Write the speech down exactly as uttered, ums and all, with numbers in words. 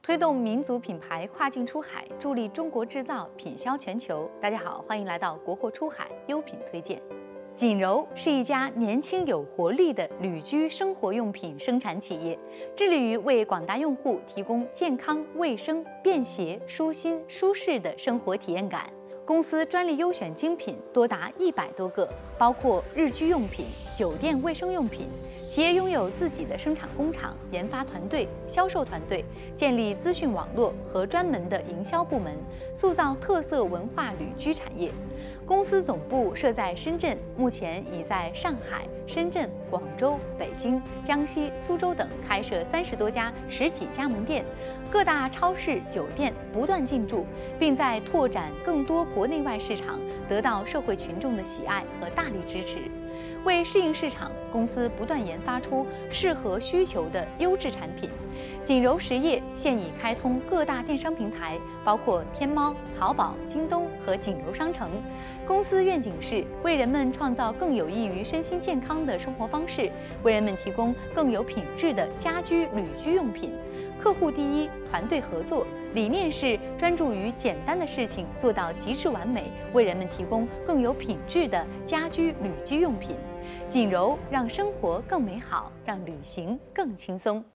推动民族品牌跨境出海，助力中国制造品销全球。大家好，欢迎来到国货出海优品推荐。锦柔是一家年轻有活力的旅居生活用品生产企业，致力于为广大用户提供健康、卫生、便携、舒心、舒适的生活体验感。公司专利优选精品多达一百多个，包括日居用品、酒店卫生用品。企业拥有自己的生产工厂、研发团队、销售团队，建立资讯网络和专门的营销部门，塑造特色文化旅居产业。公司总部设在深圳，目前已在上海、深圳、广州、北京、江西、苏州等开设三十多家实体加盟店，各大超市、酒店不断进驻，并在拓展更多国内外市场，得到社会群众的喜爱和大力支持。为适应市场，公司不断研发出适合需求的优质产品。锦柔实业现已开通各大电商平台，包括天猫、淘宝、京东和锦柔商城。公司愿景是为人们创造更有益于身心健康的生活方式，为人们提供更有品质的家居旅居用品。客户第一，团队合作，理念是专注于简单的事情做到极致完美，为人们提供更有品质的家居旅居用品。锦柔让生活更美好，让旅行更轻松。